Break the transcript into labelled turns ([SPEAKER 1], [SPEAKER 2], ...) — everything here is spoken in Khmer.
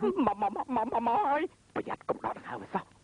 [SPEAKER 1] មកប្រយ័ត្នកុំដកដង្ហើមឲ្យសោះ